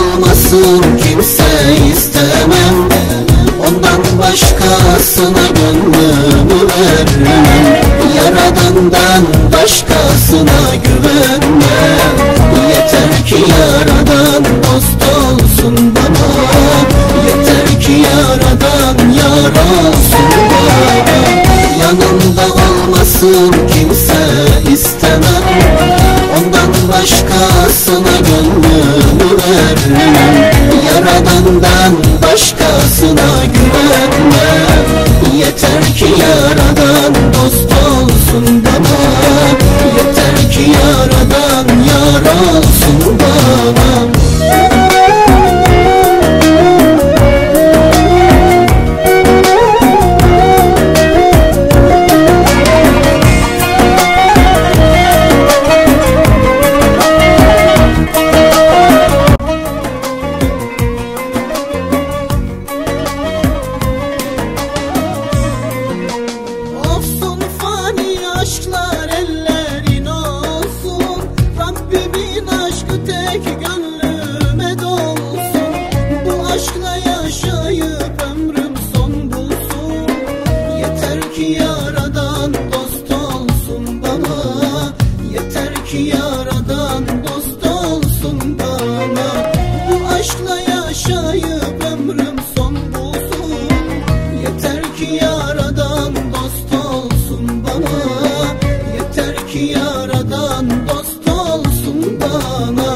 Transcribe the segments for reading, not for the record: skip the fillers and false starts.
olmasın kimse istemem, ondan başkasına gönlümü vermem. Yaradandan başkasına güvenmem. Yeter ki Yaradan dost olsun bana, yeter ki Yaradan yar olsun bana. Yanımda olmasın kimse istemem, ondan başkasına gönlümü vermem. Yaradandan başkasına güvenmem. Yeter ki Yaradan dost olsun bana, yeter ki Yaradan yar olsun bana. Aşklar ellerin olsun, Rabbimin aşkı tek gönlüme dolsun. Bu aşkla yaşayıp ömrüm son bulsun. Yeter ki Yaradan dost olsun bana, yeter ki Yaradan dost olsun bana. Bu aşkla yaşayıp ömrüm son bulsun. Yeter ki Yaradan dost olsun bana, yeter ki Yaradan dost olsun bana.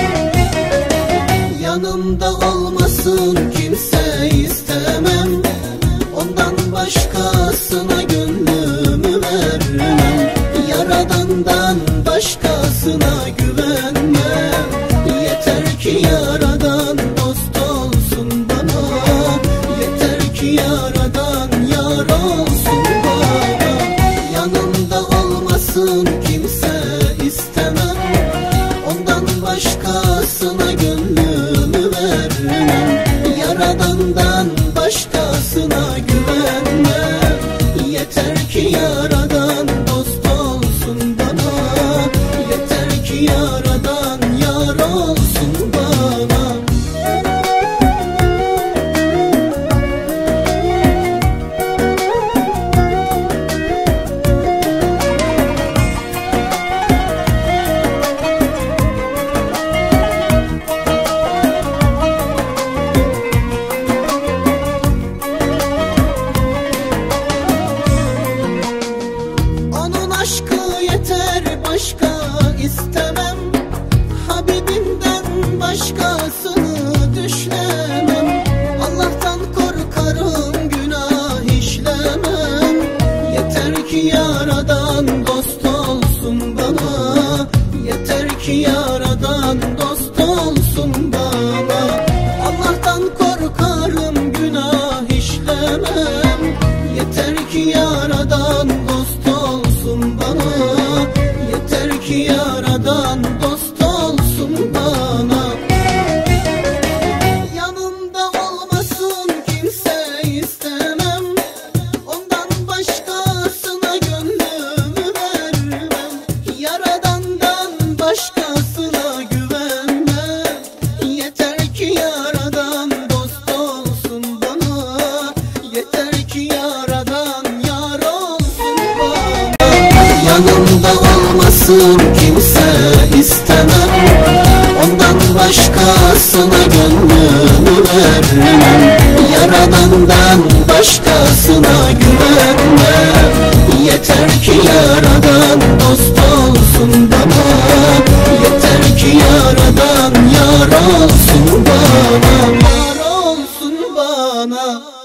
Yanımda olmasın kimse istemem, ondan başkasına gönlümü vermem. Yaradandan başkasına güvenmem. Yeter ki Yaradan dost olsun bana, yeter ki Yaradan yar olsun bana. Yanımda olmasın kimse istemem, ondan başkasına gönlümü vermem. Yaradandan başkasına güvenmem. Yeter ki Yaradan dost olsun bana, yeter ki Yaradan yar olsun bana. Aşkı yeter, başka istemem. Habibimden başkasını düşlemem. Allah'tan korkarım, günah işlemem. Yeter ki Yaradan dost olsun bana, yeter ki Yaradan dost olsun bana. Allah'tan korkarım, günah işlemem. Yeter ki Yaradan dost olsun bana, yeter ki Yaradan dost olsun bana. Yanımda olmasın kimse istemem, ondan başkasına gönlümü vermem. Yaradandan başkasına güvenmem. Yeter ki Yaradan dost olsun bana, yeter ki Yaradan yar olsun bana. Yanımda olmasın kimse istemem, ondan başkasına gönlümü vermem. Yaradandan başkasına güvenmem. Yeter ki Yaradan dost olsun bana, yeter ki Yaradan yar olsun bana, yar olsun bana.